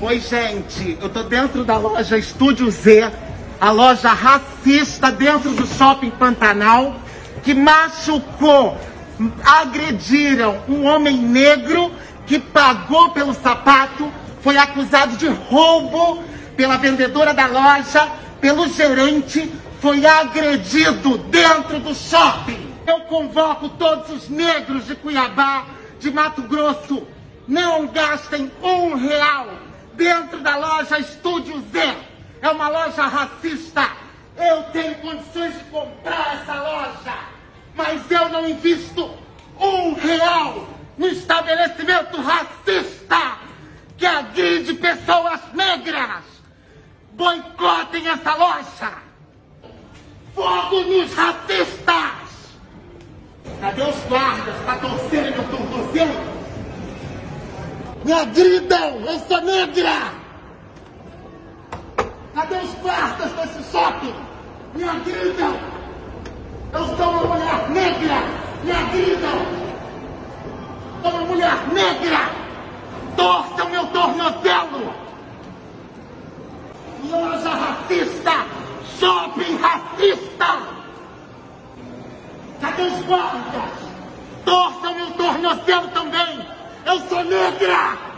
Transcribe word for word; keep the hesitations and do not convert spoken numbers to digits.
Oi, gente, eu tô dentro da loja Estúdio Z, a loja racista dentro do Shopping Pantanal, que machucou, agrediram um homem negro que pagou pelo sapato, foi acusado de roubo pela vendedora da loja, pelo gerente, foi agredido dentro do shopping. Eu convoco todos os negros de Cuiabá, de Mato Grosso, não gastem um real dentro da loja Estúdio Z. É uma loja racista. Eu tenho condições de comprar essa loja, mas eu não invisto um real no estabelecimento racista que agride pessoas negras. Boicotem essa loja. Fogo nos racistas. Cadê os guardas para torcerem meu tornozelo? Me agridam, eu sou negra! Cadê os guardas desse shopping? Me agridam! Eu sou uma mulher negra! Me agridam! Sou uma mulher negra! Torçam meu tornozelo! Loja racista! Shopping racista! Cadê os guardas? Torçam meu tornozelo também! Eu sou negra!